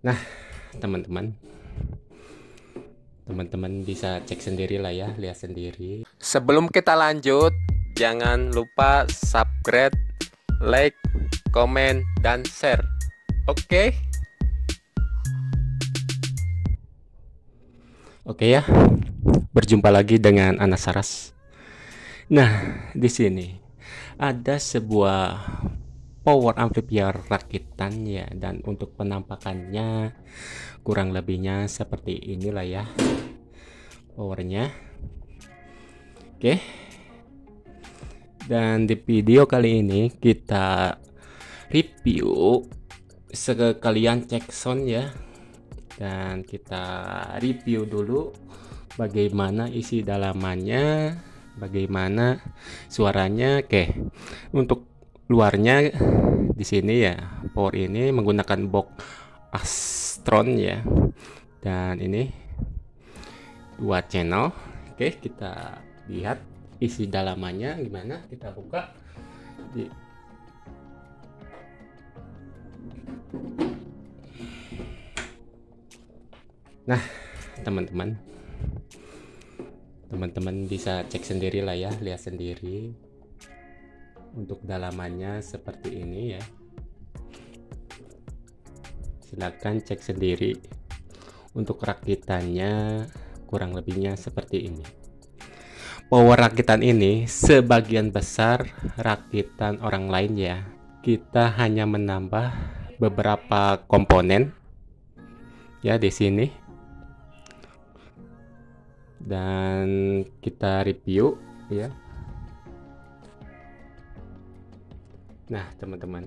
Nah, teman-teman, bisa cek sendiri lah ya, lihat sendiri. Sebelum kita lanjut, jangan lupa subscribe, like, komen, dan share. Oke? Oke ya, berjumpa lagi dengan Anas Saras. Nah, di sini ada sebuah power amplifier rakitan ya, dan untuk penampakannya kurang lebihnya seperti inilah ya powernya. Oke. Dan di video kali ini kita review sekalian cek sound ya, dan kita review dulu bagaimana isi dalamannya, bagaimana suaranya. Oke, untuk luarnya di sini ya, power ini menggunakan box Astron ya, dan ini 2 channel. Oke, kita lihat isi dalamannya gimana. Kita buka di Nah, teman-teman bisa cek sendiri lah ya, lihat sendiri. Untuk dalamannya seperti ini ya, silahkan cek sendiri. Untuk rakitannya kurang lebihnya seperti ini. Power rakitan ini sebagian besar rakitan orang lain ya. Kita hanya menambah beberapa komponen ya di sini, dan kita review ya. Nah, teman-teman,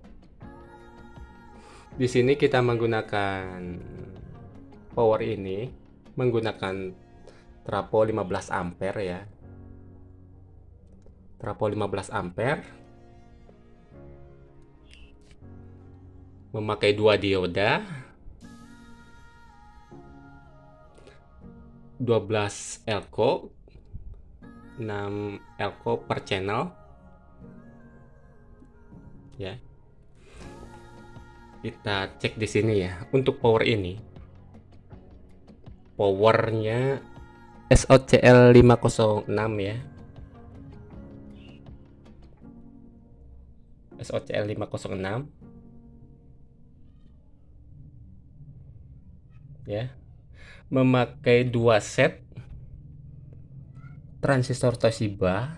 di sini kita menggunakan power ini menggunakan trafo 15 ampere ya. Trafo 15 ampere memakai 2 dioda, 12 elko, 6 elko per channel ya. Kita cek di sini ya. Untuk power ini, powernya SOCL 506 ya. SOCL 506 ya. Memakai 2 set transistor Toshiba.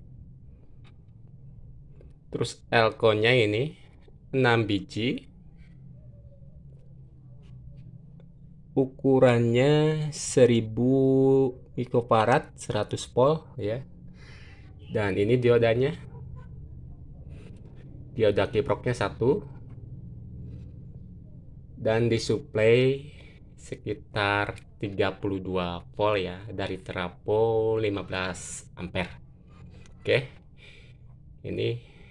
Terus elko-nya ini 6 biji. Ukurannya 1000 mikrofarad 100 volt ya. Dan ini diodanya. Dioda kiproknya 1. Dan disuplai sekitar 32 volt ya, dari trafo 15 ampere. Oke. Ini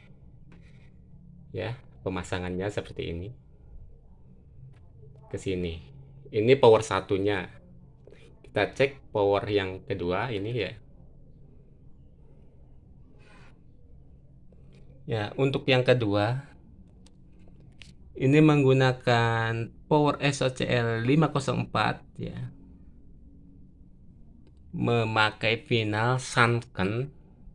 ya, pemasangannya seperti ini. Ke sini. Ini power satunya. Kita cek power yang kedua ini ya. Ya, untuk yang kedua ini menggunakan power SOCL 504 ya. Memakai final sunken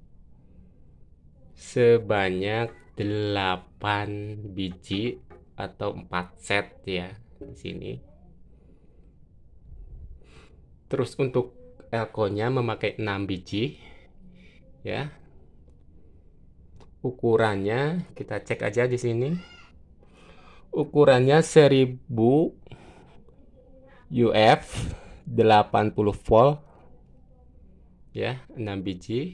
sebanyak 8 biji atau 4 set ya di sini. Terus untuk elko-nya memakai 6 biji ya. Ukurannya kita cek aja di sini. Ukurannya 1000 UF 80 volt ya, 6 biji.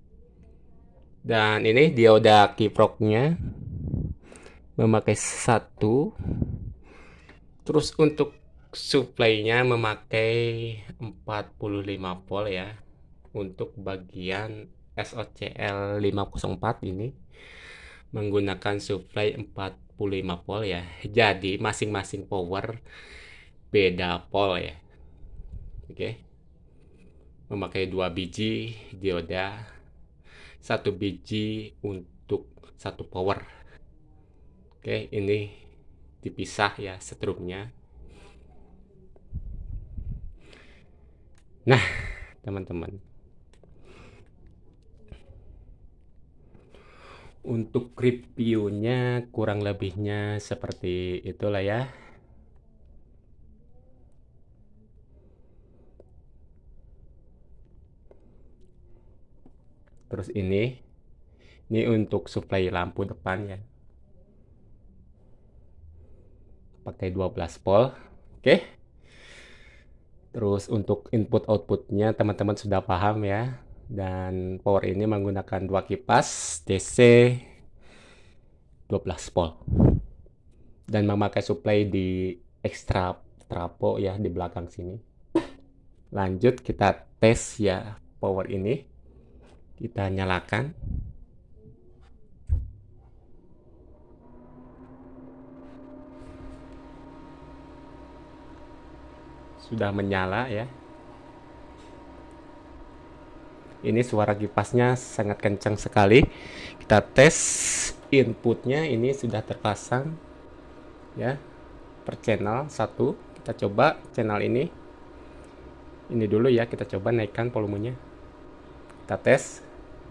Dan ini dioda kiproknya memakai 1. Terus untuk supply-nya memakai 45 volt ya. Untuk bagian SOCL 504 ini menggunakan supply 45 volt ya. Jadi masing-masing power beda volt ya. Oke. Memakai 2 biji dioda, 1 biji untuk 1 power. Oke, ini dipisah ya setrumnya. Nah, teman-teman, untuk reviewnya kurang lebihnya seperti itulah ya. Terus ini untuk supply lampu depan ya, pakai 12 volt. Oke. Terus untuk input outputnya teman-teman sudah paham ya. Dan power ini menggunakan 2 kipas DC 12 volt dan memakai supply di ekstra trapo ya di belakang sini. Lanjut kita tes ya power ini. Kita nyalakan. Sudah menyala ya. Ini suara kipasnya sangat kencang sekali. Kita tes inputnya, ini sudah terpasang ya per channel 1. Kita coba channel ini dulu ya, kita coba naikkan volumenya. Kita tes.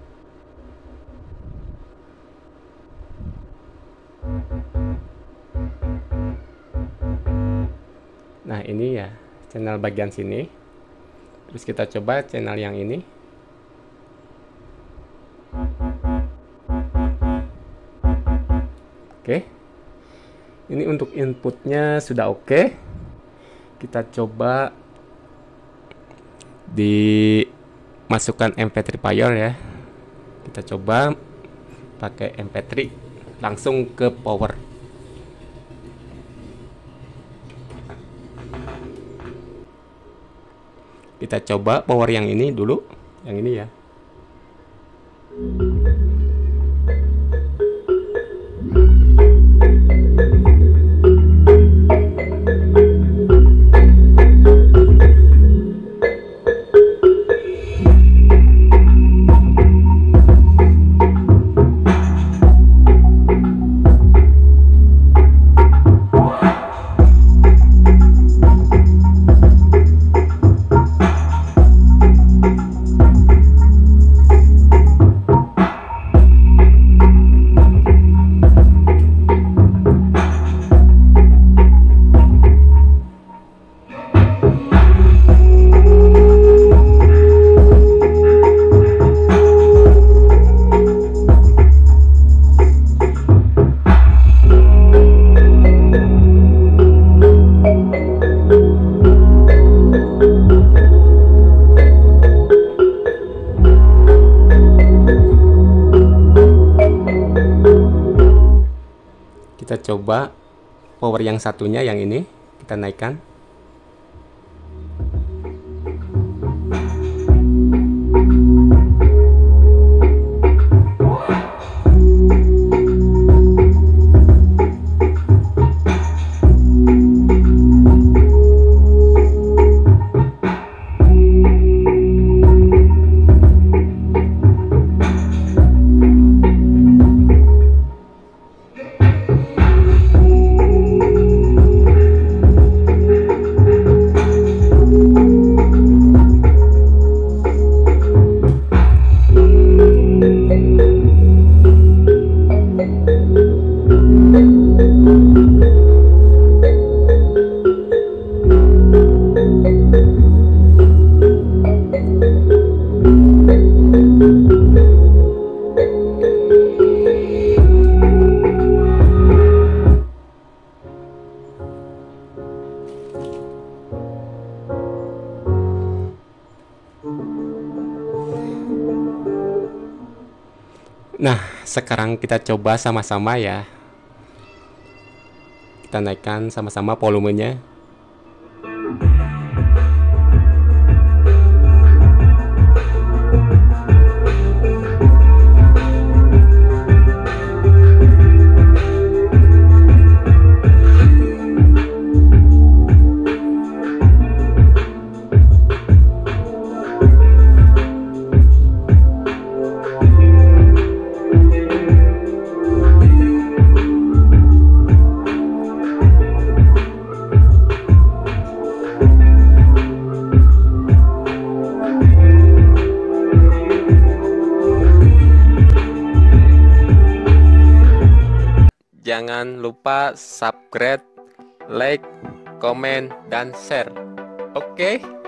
Nah ini ya channel bagian sini. Terus kita coba channel yang ini. Oke. Ini untuk inputnya sudah oke. Kita coba dimasukkan MP3 player ya. Kita coba pakai MP3 langsung ke power. Kita coba power yang ini dulu, yang ini ya. Kita coba power yang satunya, yang ini kita naikkan. Nah, sekarang kita coba sama-sama ya. Kita naikkan sama-sama volumenya. jangan lupa subscribe, like, komen, dan share. Oke?